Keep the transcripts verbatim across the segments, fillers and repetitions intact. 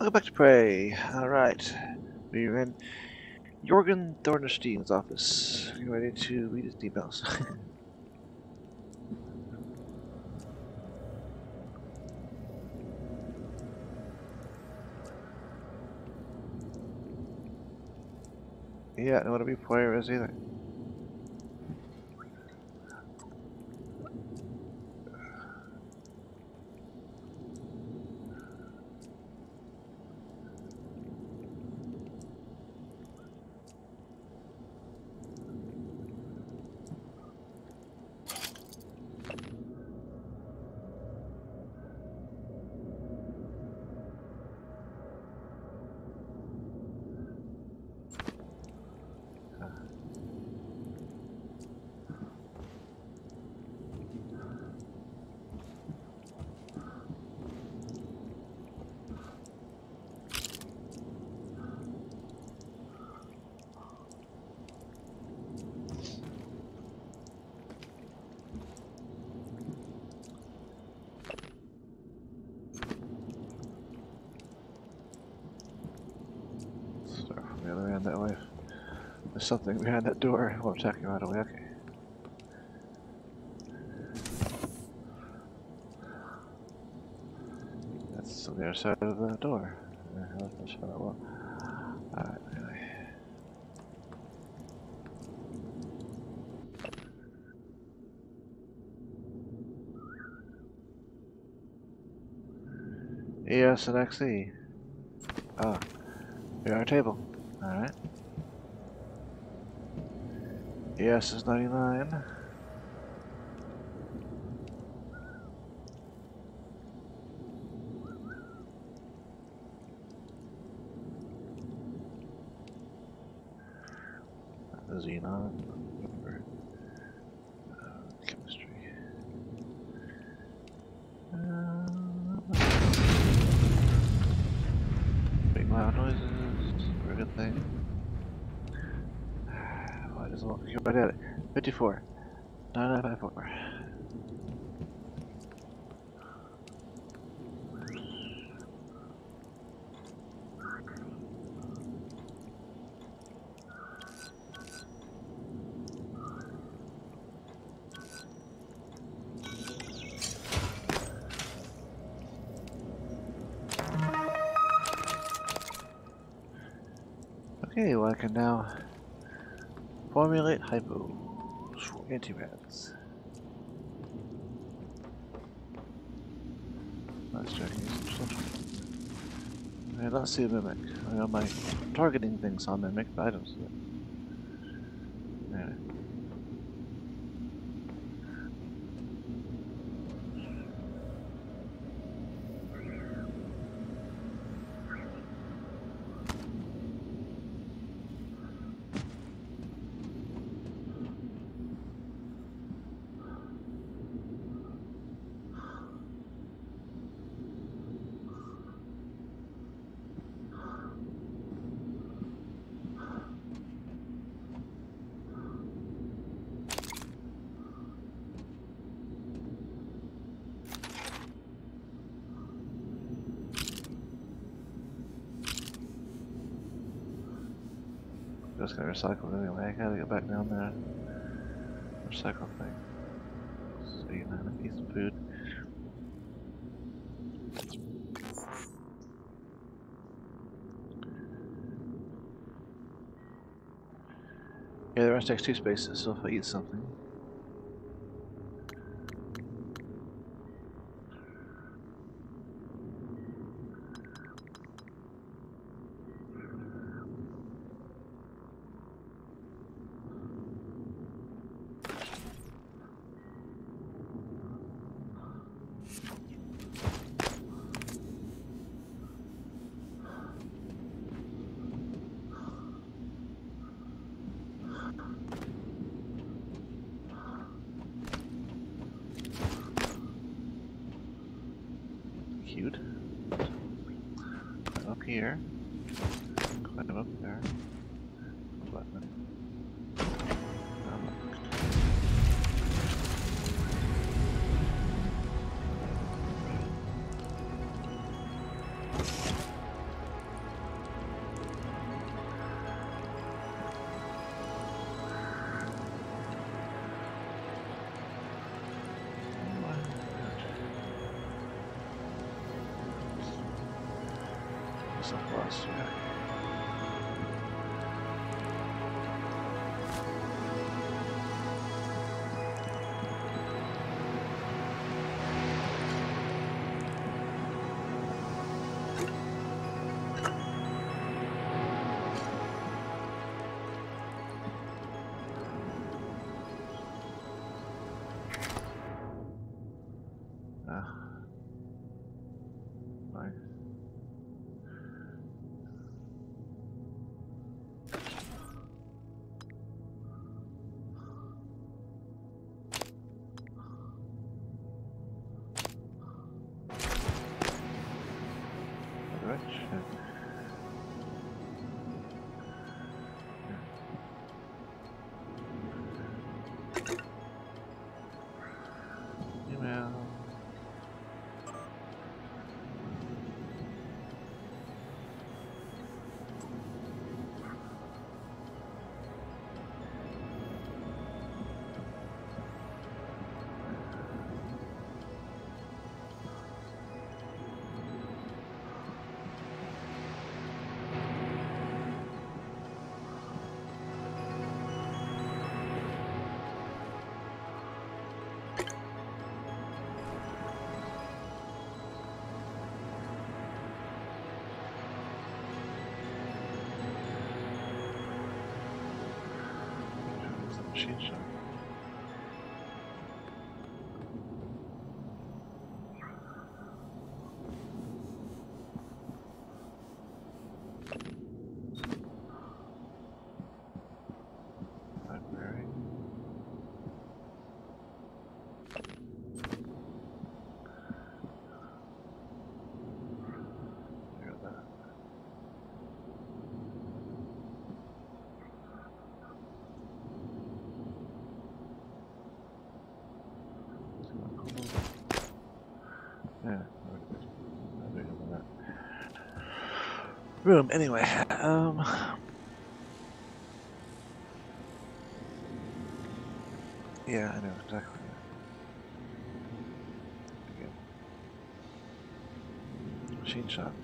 Welcome back to Prey. Alright. We're in Jorgen Thornerstein's office. You ready to read his emails? Yeah, I don't want to be player is either. Start from the other end that way. There's something behind that door. Well, I'm attacking right away. Okay. That's on the other side of the door. Yeah, let's find out what. Alright, anyway. E S and X E. Ah, here's our table. Alright. E S is ninety-nine. Xenon. Uh, chemistry. Uh, Big loud noises. Very good thing. Why does it look like right at it? fifty-four. nine nine five four. Okay, well I can now formulate hypos for antirats. Let's check some. I don't see a mimic. I know my targeting things on mimic, but I don't see it. Anyway. Just gonna recycle it anyway. I gotta get back down there. Recycle thing. See, so, man, a piece of food. Yeah, the rest takes two spaces, so if I eat something. Cute. Climb up here. Climb up there. Button. This is plus, yeah. Ah. Nice. Rich. Email. Machine shop. Library. Look at that. Yeah, room anyway. Um, yeah, I know exactly. Again. Machine shop.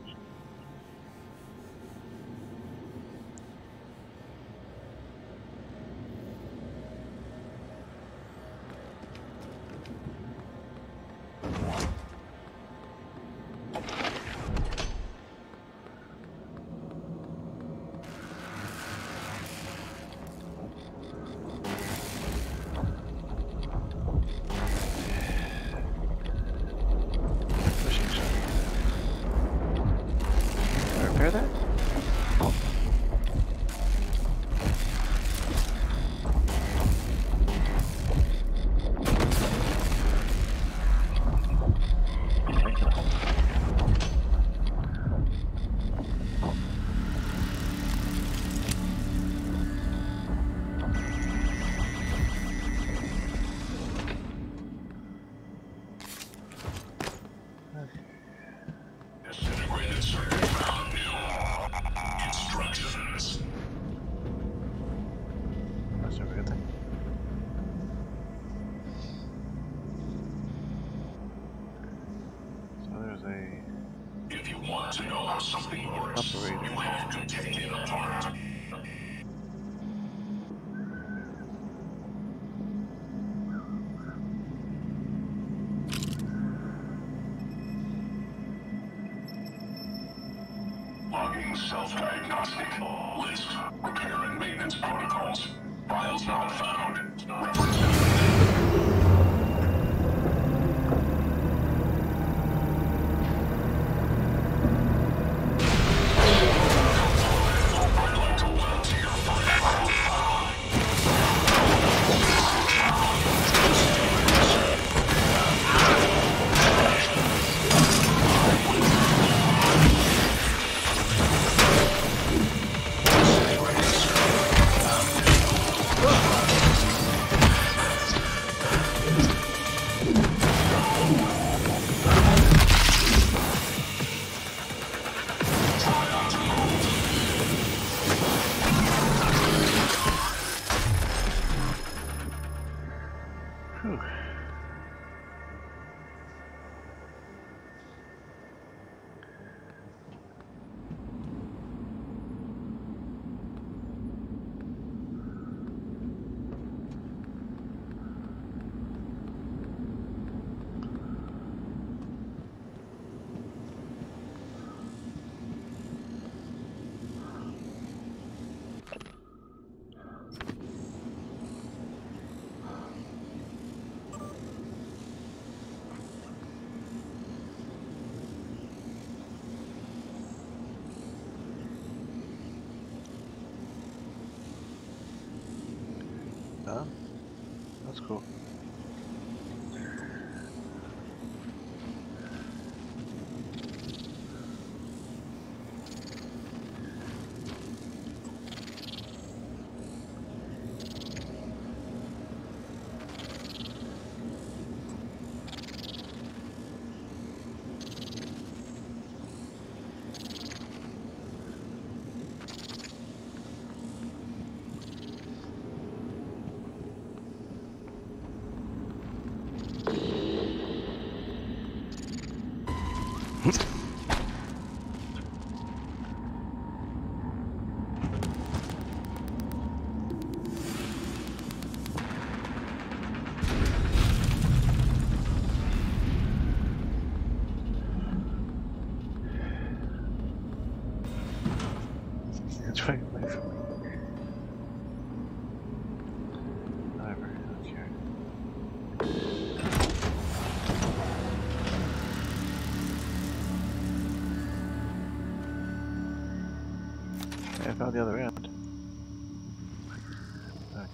Repair that? Disintegrated circuit found new. Instructions. That's a good thing. So there's a If you want to know how something works, operator. you have to take it apart. Logging self-diagnostic. List. Repair and maintenance protocols. Files not found. Reference. I'd like to weld to your file. done. That's cool. It's right away from me. Whatever, I don't care. Okay, I found the other end. Alright.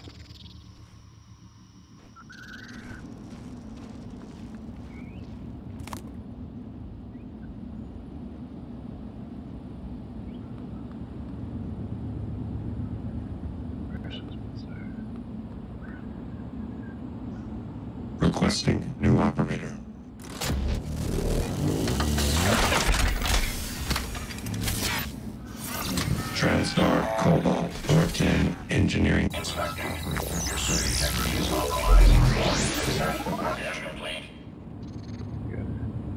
Requesting new operator. TranStar Cobalt Floor ten Engineering. Inspecting. Your suit integrity is authorized. Exact work complete. Good.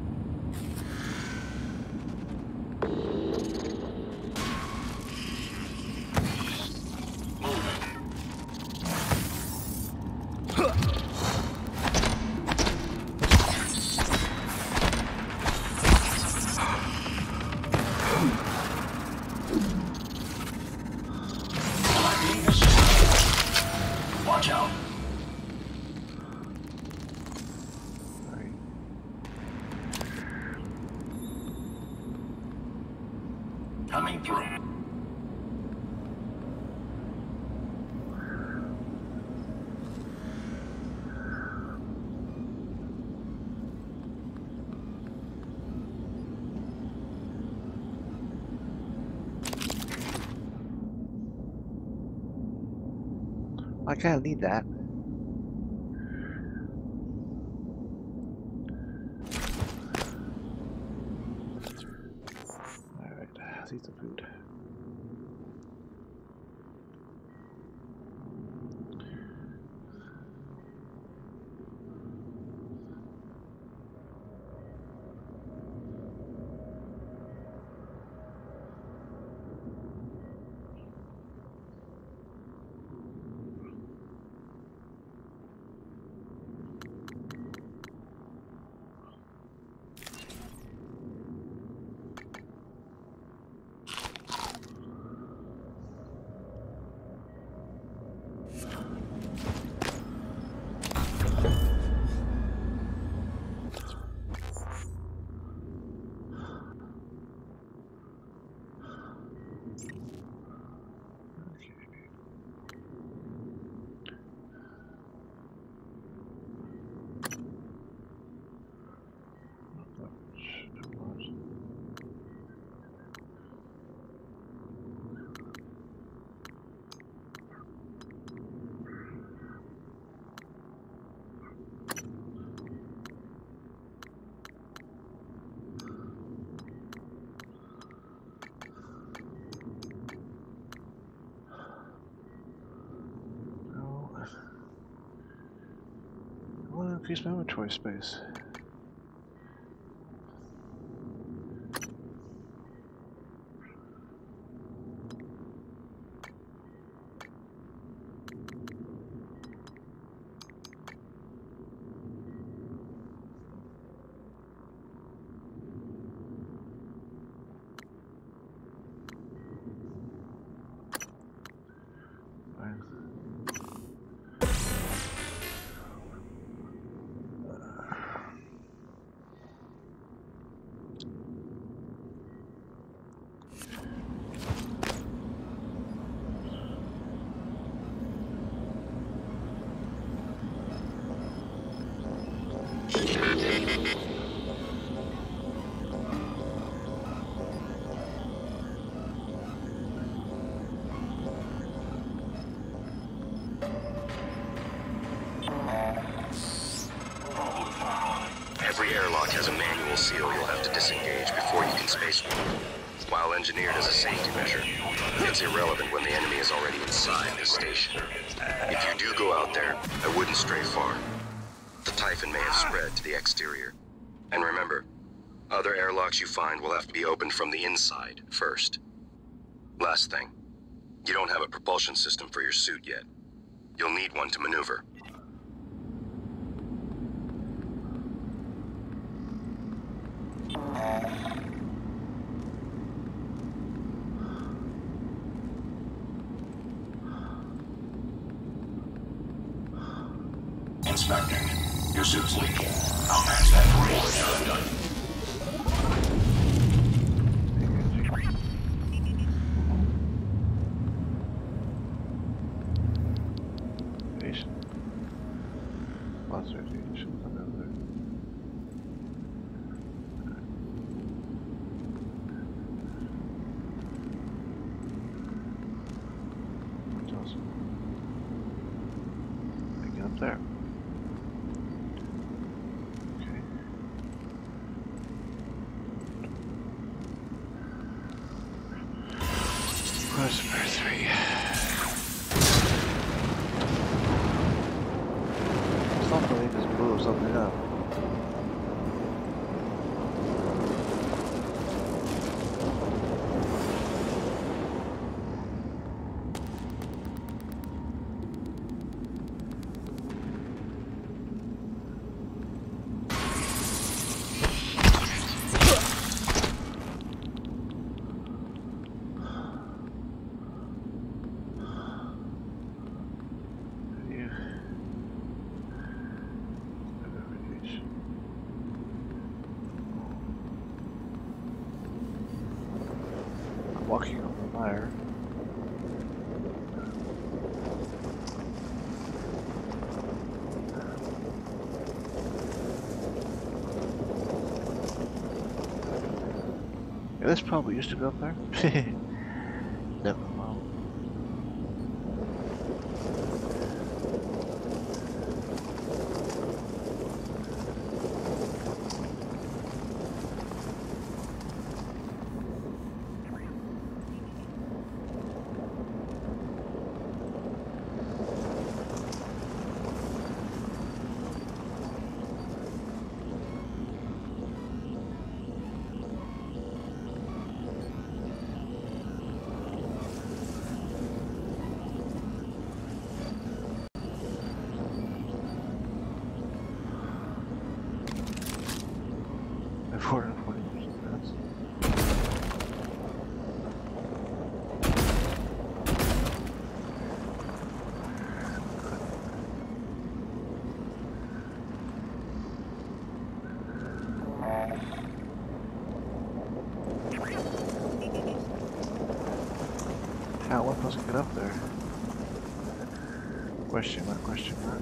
Watch out. Alright. Coming through. I kinda need that. Alright, let's eat some food. I want to increase my inventory space. Fine. in spacewalk. While engineered as a safety measure, it's irrelevant when the enemy is already inside the station. If you do go out there, I wouldn't stray far. The Typhon may have spread to the exterior. And remember, other airlocks you find will have to be opened from the inside first. Last thing, you don't have a propulsion system for your suit yet. You'll need one to maneuver. Inspecting. Your suit's leaking. I'll match that for you when you're done. Radiation. Lots of radiation coming out there. What else? Get up there. Where's number three? Something just blew something up. Walking on the wire. Yeah, this probably used to go up there. Never mind. four hundred forty percent minutes. How one doesn't get up there? Question mark, question mark.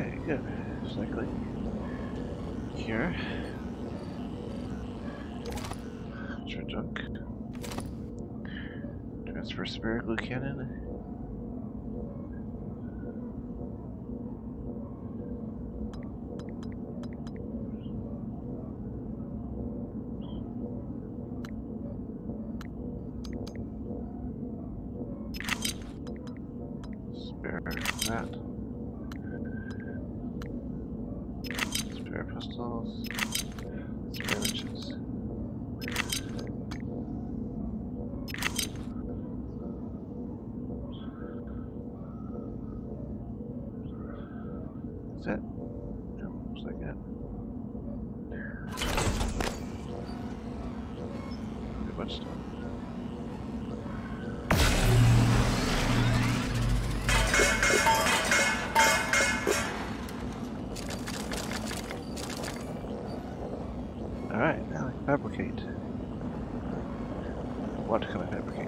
Okay, good. Cycling. Here. Ultra junk. Transfer spare glue cannon. Spare that. Spare pistols. Spare wrenches. That's it. Yep, looks like it. Pretty much done. Alright, now I can fabricate. What can I fabricate?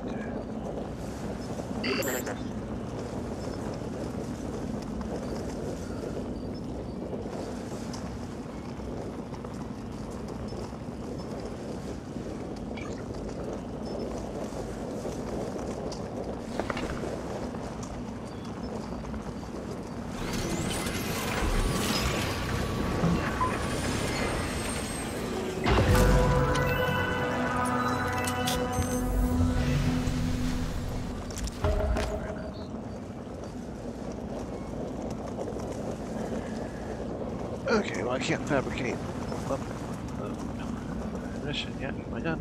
Okay, well I can't fabricate up the mission yet with my gun.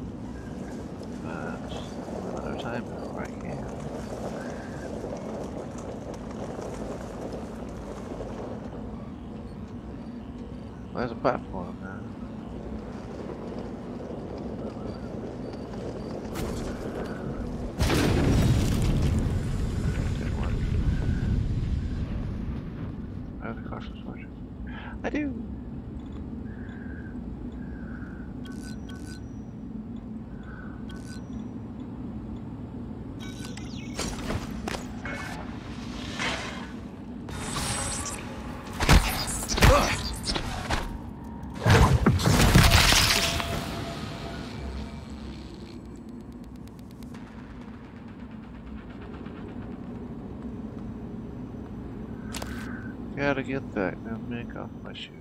But another time before I can. Well, there's a platform now. Did one. I have the cautious watcher. I do. Gotta get that and make off my shoe.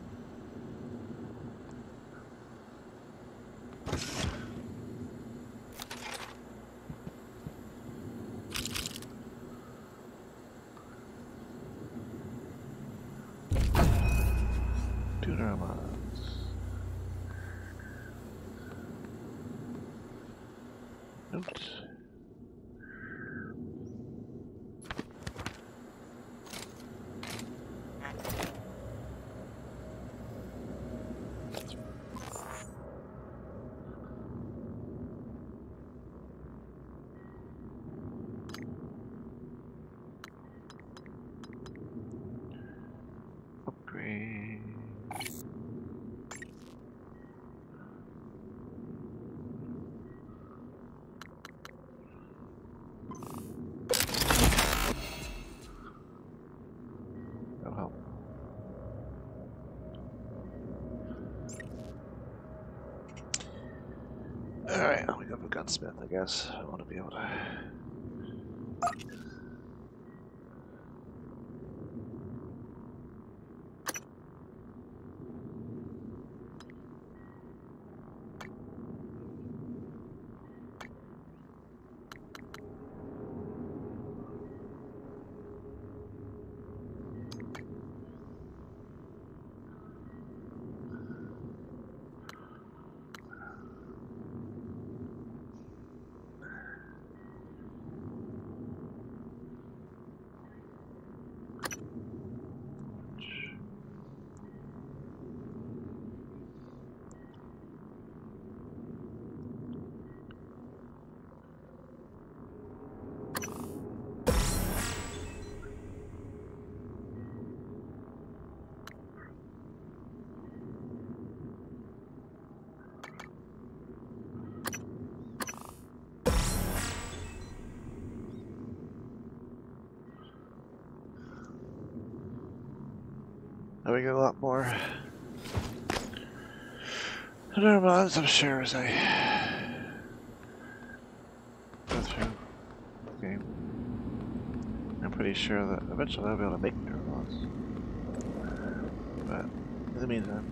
Two neurons. Oops. Upgrade. That'll help. Alright, I'll become a gunsmith, I guess. I want to be able to. Now we get a lot more neuromons, I'm sure, as I go through the game. I'm pretty sure that eventually I'll be able to make neuromons. But in the meantime,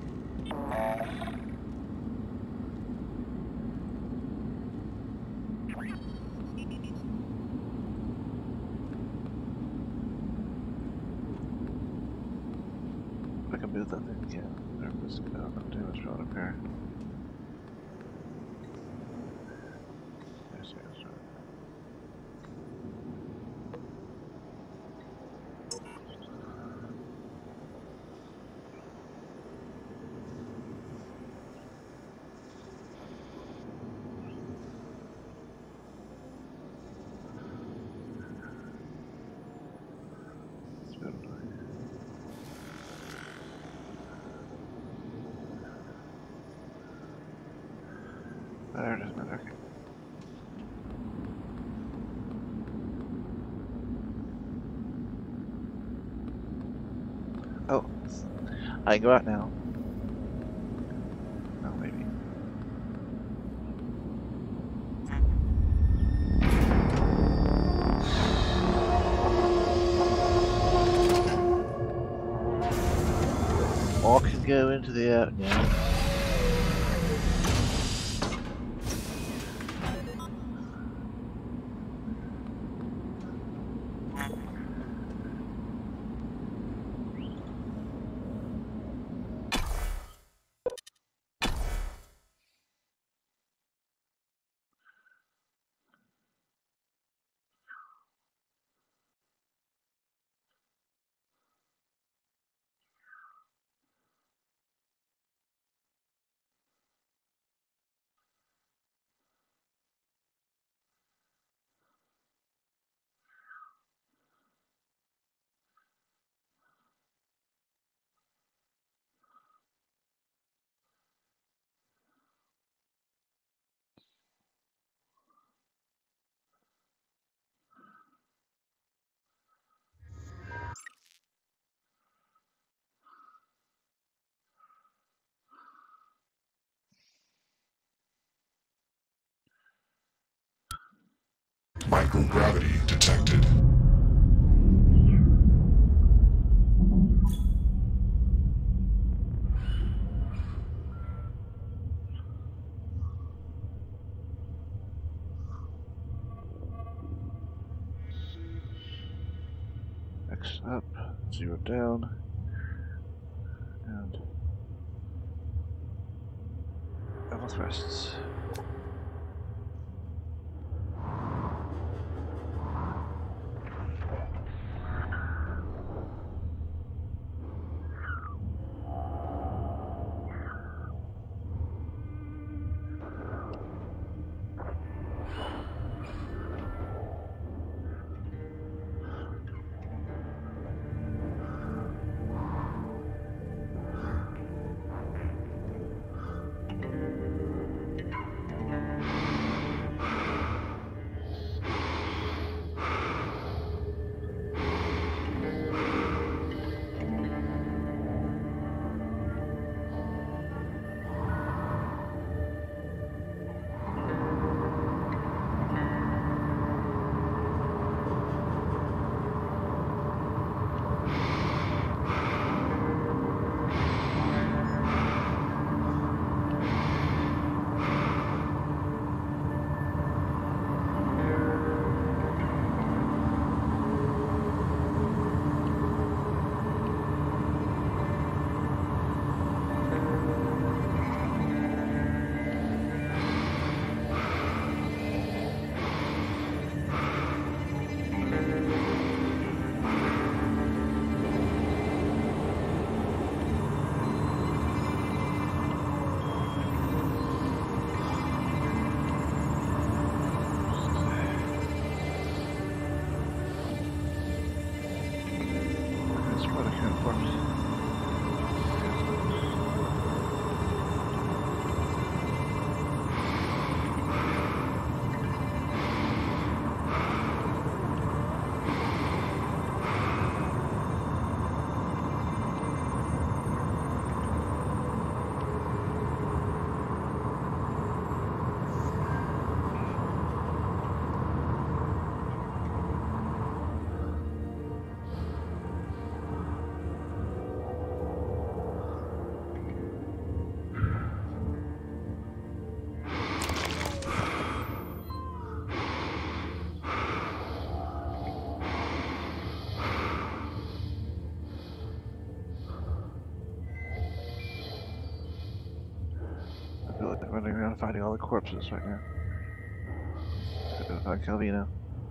I can move that thing, yeah. There was no damage to repair. There's the extra. It's good. There it is, man. Okay. Oh, I can go out now. Oh, maybe. All can go into the air now. Microgravity detected. X up, zero down, and double thrusts. finding all the corpses right now. Gotta find Calvino.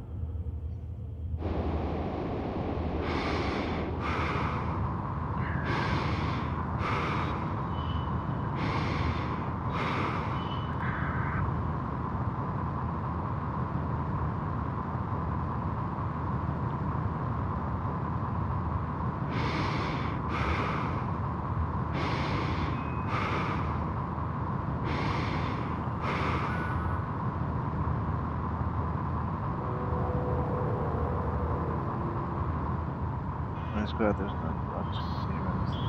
I'm glad there's not much to see around this.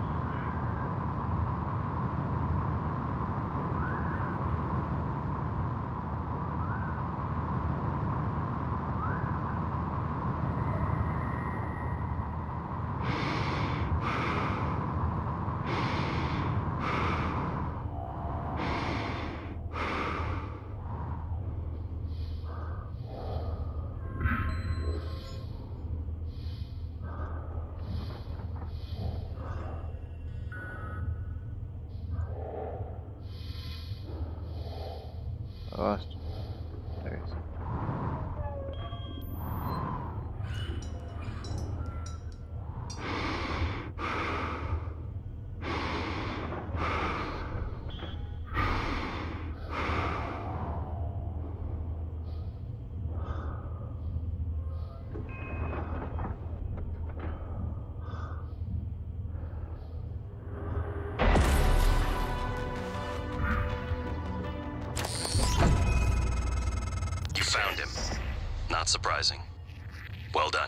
I lost. There he is. Found him. Not surprising. Well done.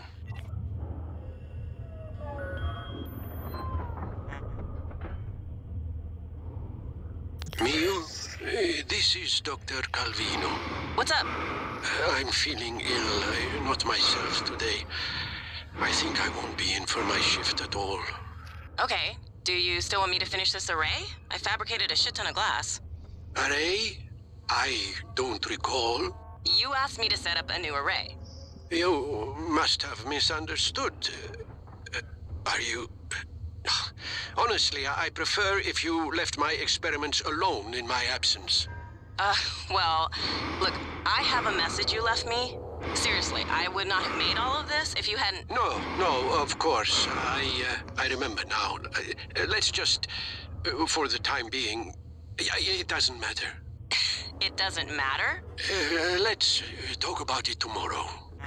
Mio, uh, this is Doctor Calvino. What's up? Uh, I'm feeling ill, uh, not myself today. I think I won't be in for my shift at all. Okay. Do you still want me to finish this array? I fabricated a shit ton of glass. Array? I don't recall. You asked me to set up a new array. You must have misunderstood. Uh, are you... Honestly, I prefer if you left my experiments alone in my absence. Uh, well, look, I have a message you left me. Seriously, I would not have made all of this if you hadn't... No, no, of course. I, uh, I remember now. Uh, let's just, uh, for the time being, it doesn't matter. It doesn't matter? Uh, let's talk about it tomorrow.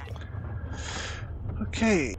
Okay.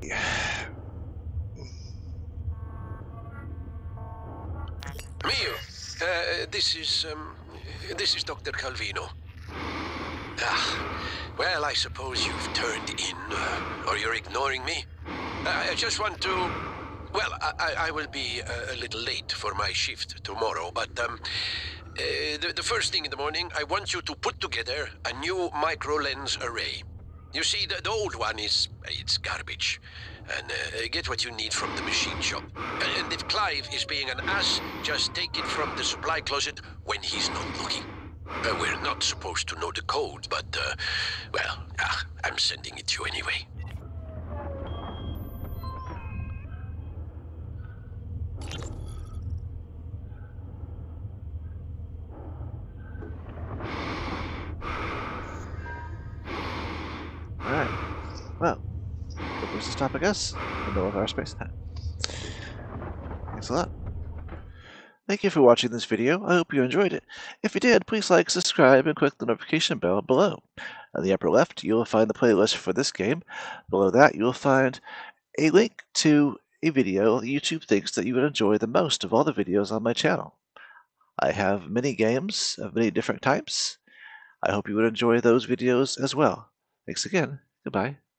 Mio, uh, this is, um, this is Doctor Calvino. Ah, well, I suppose you've turned in, uh, or you're ignoring me. Uh, I just want to... Well, I, I will be a little late for my shift tomorrow, but um, uh, the, the first thing in the morning, I want you to put together a new micro-lens array. You see, the, the old one is, it's garbage. And uh, get what you need from the machine shop. And, and if Clive is being an ass, just take it from the supply closet when he's not looking. Uh, we're not supposed to know the code, but, uh, well, ah, I'm sending it to you anyway. Alright. Well, what was this topic us? In the middle of our space time. Thanks a lot. Thank you for watching this video. I hope you enjoyed it. If you did, please like, subscribe, and click the notification bell below. On the upper left, you will find the playlist for this game. Below that, you will find a link to a video that YouTube thinks that you would enjoy the most of all the videos on my channel. I have many games of many different types. I hope you would enjoy those videos as well. Thanks again. Goodbye.